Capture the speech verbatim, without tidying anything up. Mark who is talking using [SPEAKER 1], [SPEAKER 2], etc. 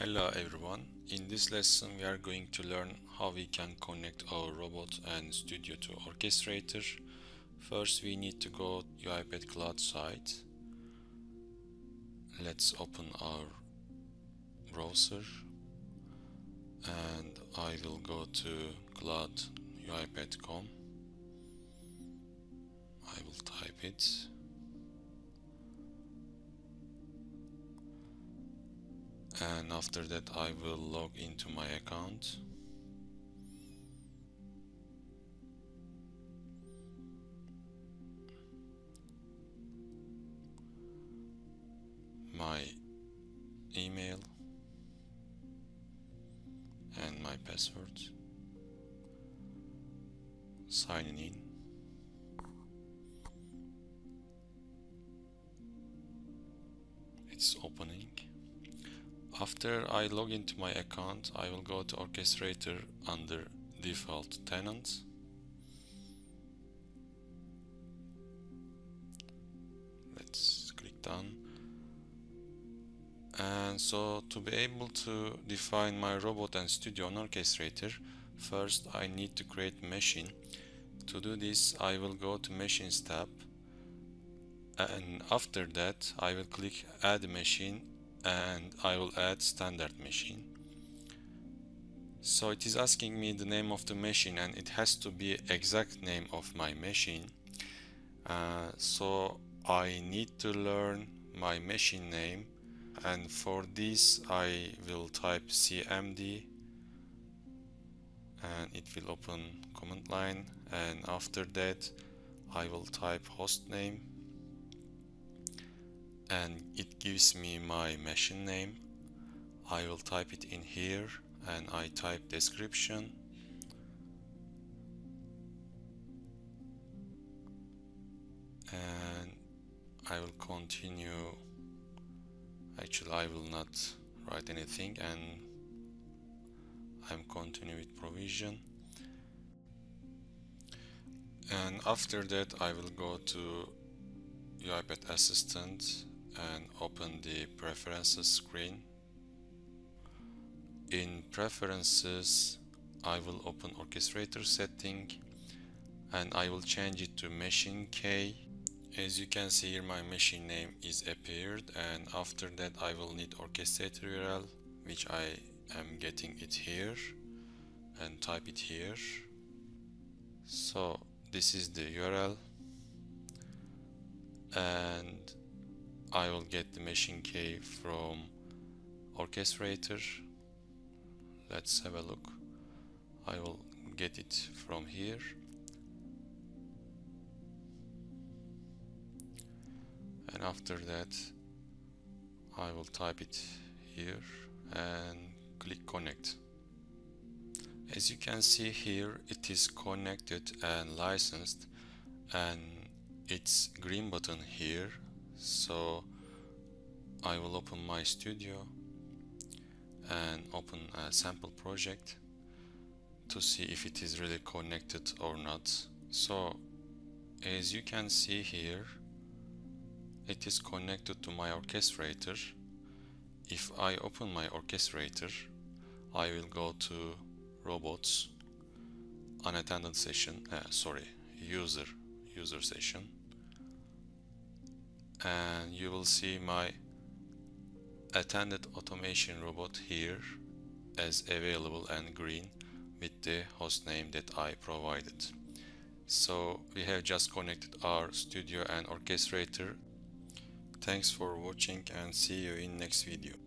[SPEAKER 1] Hello everyone, in this lesson we are going to learn how we can connect our robot and studio to Orchestrator. First we need to go to UiPath Cloud site. Let's open our browser and I will go to cloud UiPath dot com. I will type it. And after that I will log into my account. My email and my password. Signing in. It's opening. After I log into my account, I will go to Orchestrator under default tenant. Let's click done. And so to be able to define my robot and studio on Orchestrator, first I need to create machine. To do this, I will go to Machines tab, and after that I will click Add Machine and I will add standard machine. So it is asking me the name of the machine and it has to be exact name of my machine. Uh, so I need to learn my machine name, and for this I will type C M D and it will open command line, and after that I will type host name and it gives me my machine name. I will type it in here and I type description and I will continue. Actually I will not write anything and I'm continuing with provision, and after that I will go to UiPath Assistant and open the preferences screen. In preferences I will open Orchestrator setting and I will change it to machine K. As you can see here, my machine name is appeared, and after that I will need Orchestrator U R L, which I am getting it here, and type it here. So this is the U R L, and I will get the machine key from Orchestrator. Let's have a look. I will get it from here. And after that I will type it here and click connect. As you can see here, it is connected and licensed, and it's green button here. So I will open my studio and open a sample project to see if it is really connected or not. So as you can see here, it is connected to my Orchestrator. If I open my Orchestrator, I will go to robots, unattended session, uh, sorry, user, user session, and you will see my attended automation robot here as available and green with the host name that I provided. So we have just connected our studio and Orchestrator. Thanks for watching and see you in next video.